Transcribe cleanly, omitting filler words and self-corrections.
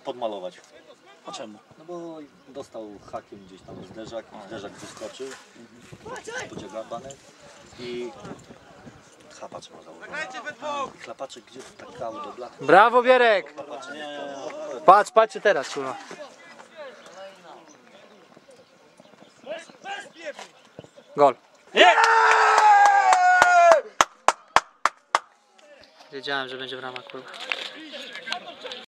podmalować. A czemu? No bo dostał hakiem gdzieś tam zderzak wyskoczył, podziaglabany i chapa trzeba założyć. Klapaczek gdzie to tak kawał do blachy. Brawo, Bierek! Patrzcie teraz, kurwa. Gol. Wiedziałem, że będzie brama, kurwa.